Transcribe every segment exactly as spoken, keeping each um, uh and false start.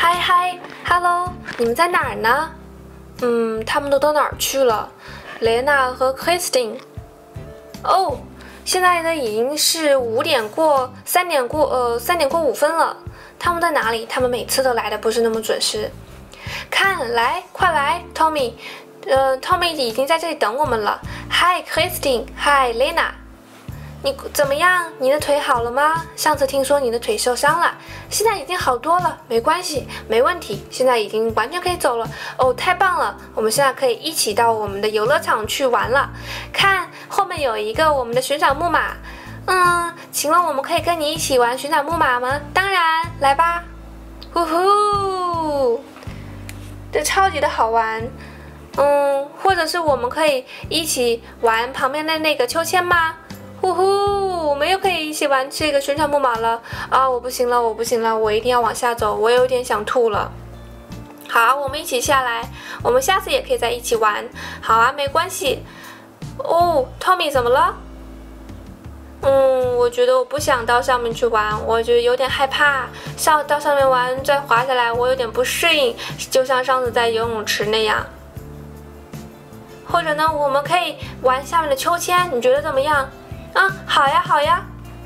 嗨嗨 ，Hello， 你们在哪儿呢？嗯，他们都到哪儿去了？雷娜和 Christine。哦，现在呢已经是五点过，三点过，呃，三点过五分了。他们在哪里？他们每次都来的不是那么准时。看，来，快来 ，Tommy， 呃 ，Tommy 已经在这里等我们了。Hi Christine，Hi Lena。你怎么样？你的腿好了吗？上次听说你的腿受伤了，现在已经好多了，没关系，没问题，现在已经完全可以走了。哦，太棒了！我们现在可以一起到我们的游乐场去玩了。看，后面有一个我们的旋转木马。嗯，请问我们可以跟你一起玩旋转木马吗？当然，来吧。呼呼，这超级的好玩。嗯，或者是我们可以一起玩旁边的那个秋千吗？呼呼，我们又可以一起玩这个旋转木马了啊！我不行了，我不行了，我一定要往下走，我有点想吐了。好，我们一起下来，我们下次也可以在一起玩。好啊，没关系。哦 ，Tommy 怎么了？嗯，我觉得我不想到上面去玩，我觉得有点害怕。上到上面玩再滑下来，我有点不适应，就像上次在游泳池那样。或者呢，我们可以玩下面的秋千，你觉得怎么样？啊，好呀，好呀。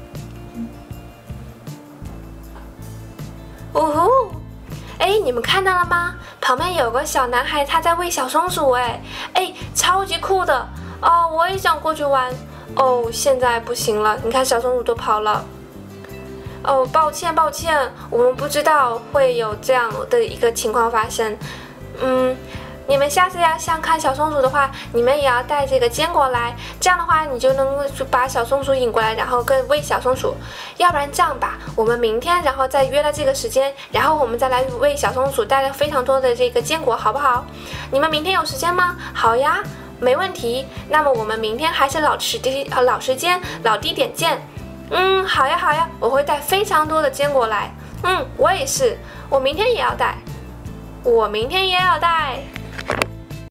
呜呼！哎，你们看到了吗？旁边有个小男孩，他在喂小松鼠，哎，哎，超级酷的哦！我也想过去玩。哦，现在不行了，你看小松鼠都跑了。哦，抱歉，抱歉，我们不知道会有这样的一个情况发生。嗯。你们下次要想看小松鼠的话，你们也要带这个坚果来，这样的话你就能把小松鼠引过来，然后跟喂小松鼠。要不然这样吧，我们明天然后再约了这个时间，然后我们再来喂小松鼠，带了非常多的这个坚果，好不好？你们明天有时间吗？好呀，没问题。那么我们明天还是老时地呃老时间老地点见。嗯，好呀好呀，我会带非常多的坚果来。嗯，我也是，我明天也要带，我明天也要带。